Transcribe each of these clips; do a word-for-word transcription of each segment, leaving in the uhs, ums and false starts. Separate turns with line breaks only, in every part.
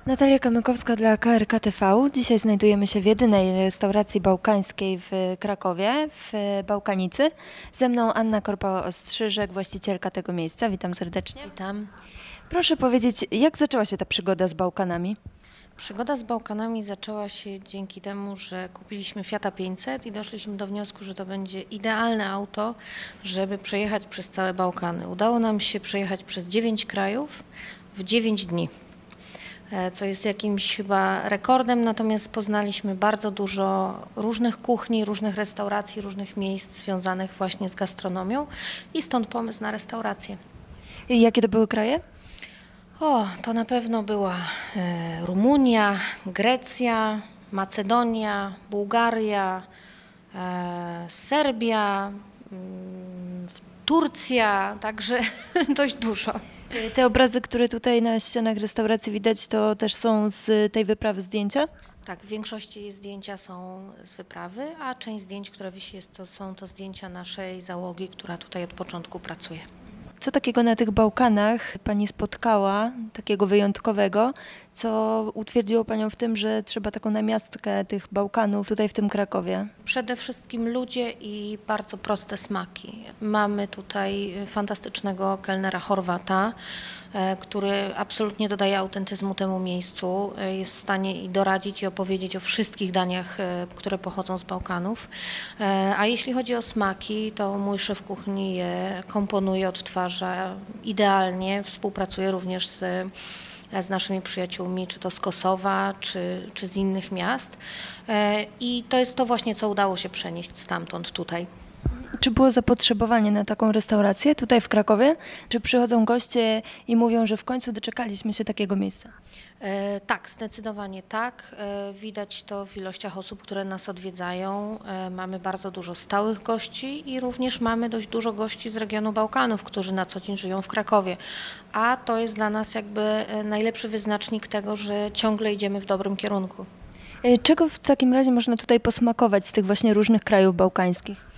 Natalia Kamykowska dla K R K T V. Dzisiaj znajdujemy się w jedynej restauracji bałkańskiej w Krakowie, w Bałkanicy. Ze mną Anna Korpała-Ostrzyżek, właścicielka tego miejsca. Witam serdecznie.
Witam.
Proszę powiedzieć, jak zaczęła się ta przygoda z Bałkanami?
Przygoda z Bałkanami zaczęła się dzięki temu, że kupiliśmy Fiata pięćset i doszliśmy do wniosku, że to będzie idealne auto, żeby przejechać przez całe Bałkany. Udało nam się przejechać przez dziewięć krajów w dziewięć dni, co jest jakimś chyba rekordem, natomiast poznaliśmy bardzo dużo różnych kuchni, różnych restauracji, różnych miejsc związanych właśnie z gastronomią i stąd pomysł na restaurację.
I jakie to były kraje?
O, to na pewno była e, Rumunia, Grecja, Macedonia, Bułgaria, e, Serbia, mm, Turcja, także dość dużo.
Te obrazy, które tutaj na ścianach restauracji widać, to też są z tej wyprawy zdjęcia?
Tak, w większości zdjęcia są z wyprawy, a część zdjęć, które wisi, jest to, są to zdjęcia naszej załogi, która tutaj od początku pracuje.
Co takiego na tych Bałkanach Pani spotkała, takiego wyjątkowego, co utwierdziło Panią w tym, że trzeba taką namiastkę tych Bałkanów tutaj w tym Krakowie?
Przede wszystkim ludzie i bardzo proste smaki. Mamy tutaj fantastycznego kelnera Chorwata, który absolutnie dodaje autentyzmu temu miejscu. Jest w stanie i doradzić i opowiedzieć o wszystkich daniach, które pochodzą z Bałkanów. A jeśli chodzi o smaki, to mój szef kuchni je komponuje, odtwarza idealnie. Współpracuje również z z naszymi przyjaciółmi, czy to z Kosowa, czy, czy z innych miast. I to jest to właśnie, co udało się przenieść stamtąd tutaj.
Czy było zapotrzebowanie na taką restaurację tutaj w Krakowie? Czy przychodzą goście i mówią, że w końcu doczekaliśmy się takiego miejsca?
E, tak, zdecydowanie tak. E, widać to w ilościach osób, które nas odwiedzają. E, mamy bardzo dużo stałych gości i również mamy dość dużo gości z regionu Bałkanów, którzy na co dzień żyją w Krakowie. A to jest dla nas jakby najlepszy wyznacznik tego, że ciągle idziemy w dobrym kierunku.
Czego w takim razie można tutaj posmakować z tych właśnie różnych krajów bałkańskich?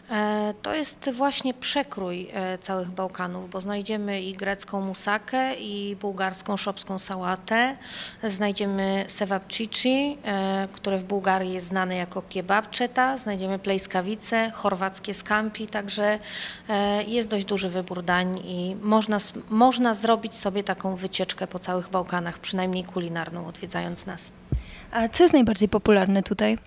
To jest właśnie przekrój całych Bałkanów, bo znajdziemy i grecką musakę, i bułgarską szopską sałatę. Znajdziemy sevapcici, które w Bułgarii jest znane jako kebabczeta. Znajdziemy plejskawice, chorwackie scampi, także jest dość duży wybór dań i można, można zrobić sobie taką wycieczkę po całych Bałkanach, przynajmniej kulinarną, odwiedzając nas.
A co jest najbardziej popularne tutaj?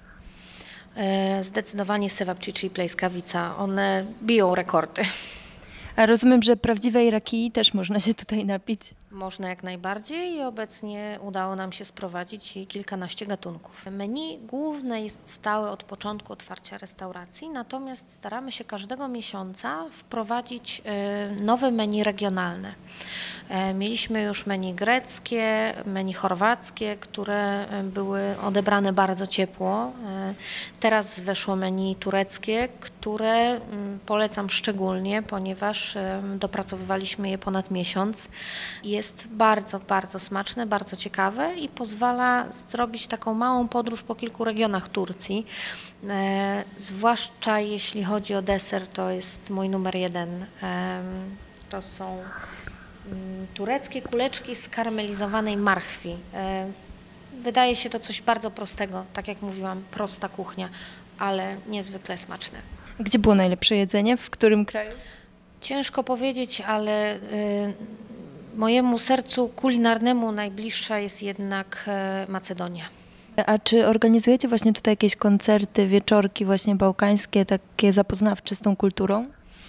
Zdecydowanie sevapcici i plejskawica, one biją rekordy.
A rozumiem, że prawdziwej rakii też można się tutaj napić.
Można jak najbardziej i obecnie udało nam się sprowadzić kilkanaście gatunków. Menu główne jest stałe od początku otwarcia restauracji, natomiast staramy się każdego miesiąca wprowadzić nowe menu regionalne. Mieliśmy już menu greckie, menu chorwackie, które były odebrane bardzo ciepło. Teraz weszło menu tureckie, które polecam szczególnie, ponieważ dopracowywaliśmy je ponad miesiąc. Jest bardzo, bardzo smaczne, bardzo ciekawe i pozwala zrobić taką małą podróż po kilku regionach Turcji. E, zwłaszcza jeśli chodzi o deser, to jest mój numer jeden. E, to są mm, tureckie kuleczki z karmelizowanej marchwi. E, wydaje się to coś bardzo prostego, tak jak mówiłam, prosta kuchnia, ale niezwykle smaczne.
Gdzie było najlepsze jedzenie? W którym kraju?
Ciężko powiedzieć, ale y, mojemu sercu kulinarnemu najbliższa jest jednak Macedonia.
A czy organizujecie właśnie tutaj jakieś koncerty, wieczorki właśnie bałkańskie, takie zapoznawcze z tą kulturą?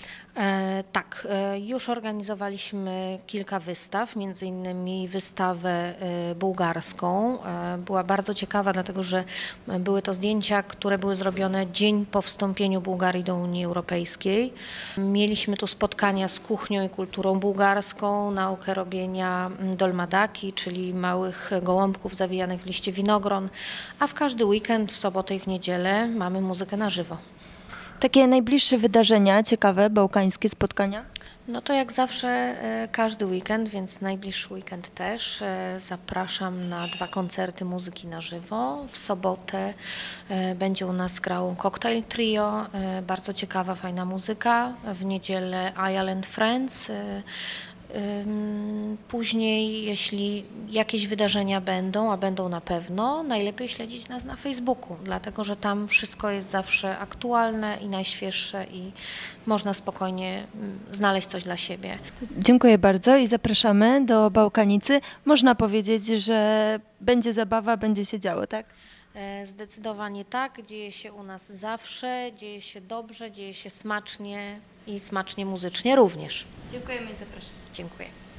E, tak, e, już organizowaliśmy kilka wystaw, między innymi wystawę e, bułgarską. E, była bardzo ciekawa, dlatego że były to zdjęcia, które były zrobione dzień po wstąpieniu Bułgarii do Unii Europejskiej. Mieliśmy tu spotkania z kuchnią i kulturą bułgarską, naukę robienia dolmadaki, czyli małych gołąbków zawijanych w liście winogron, a w każdy weekend, w sobotę i w niedzielę mamy muzykę na żywo.
Takie najbliższe wydarzenia, ciekawe, bałkańskie spotkania?
No to jak zawsze e, każdy weekend, więc najbliższy weekend też. E, zapraszam na dwa koncerty muzyki na żywo. W sobotę e, będzie u nas grał Cocktail Trio, e, bardzo ciekawa, fajna muzyka. W niedzielę Ayal and Friends. E, Ym, Później, jeśli jakieś wydarzenia będą, a będą na pewno, najlepiej śledzić nas na Facebooku, dlatego że tam wszystko jest zawsze aktualne i najświeższe i można spokojnie mm, znaleźć coś dla siebie.
Dziękuję bardzo i zapraszamy do Bałkanicy. Można powiedzieć, że będzie zabawa, będzie się działo, tak?
E, Zdecydowanie tak, dzieje się u nas zawsze, dzieje się dobrze, dzieje się smacznie i smacznie muzycznie również.
Dziękujemy i zapraszamy.
Dziękuję.